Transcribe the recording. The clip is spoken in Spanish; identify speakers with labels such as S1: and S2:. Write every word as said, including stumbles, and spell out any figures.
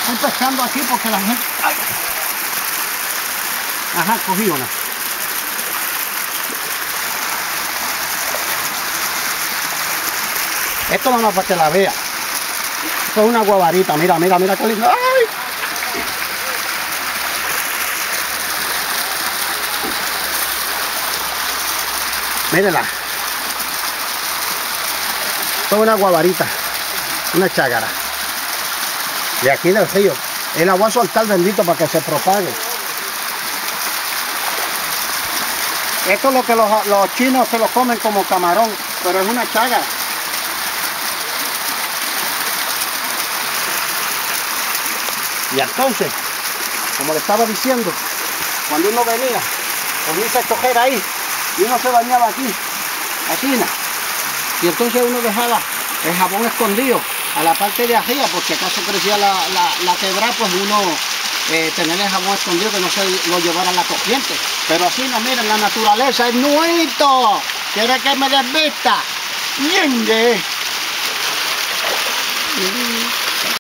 S1: estoy pescando aquí porque la gente... ¡Ay! Ajá, cogí una. Esto nada más para que la vea. Esto es una guabarita, mira, mira, mira qué lindo. ¡Ay! Mírenla. Esto es una guabarita, una chágara. De aquí del río. Y la voy a soltar, bendito, para que se propague. Esto es lo que los, los chinos se lo comen como camarón, pero es una chágara. Y entonces, como le estaba diciendo, cuando uno venía, ponía a coger ahí, y uno se bañaba aquí, aquí, ¿no? Y entonces uno dejaba el jabón escondido a la parte de arriba, porque acaso crecía la, la, la quebrada, pues uno eh, tener el jabón escondido que no se lo llevara la corriente. Pero así no, miren, la naturaleza es nuito. ¿Quiere que me desvista? ¡Yende!